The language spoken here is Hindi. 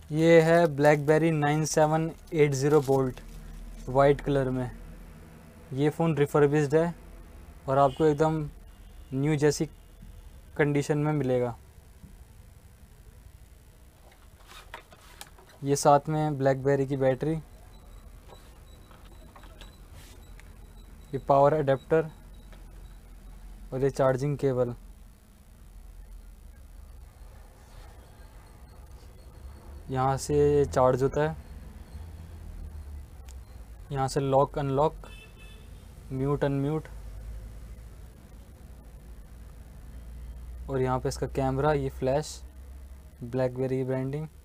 ये है ब्लैकबेरी 9780 बोल्ट वाइट कलर में। ये फ़ोन रिफर्बिश्ड है और आपको एकदम न्यू जैसी कंडीशन में मिलेगा। ये साथ में ब्लैकबेरी की बैटरी, ये पावर अडेप्टर और ये चार्जिंग केबल। यहाँ से चार्ज होता है, यहाँ से लॉक अनलॉक, म्यूट अनम्यूट, और यहाँ पे इसका कैमरा, ये फ्लैश, ब्लैकबेरी की ब्रांडिंग।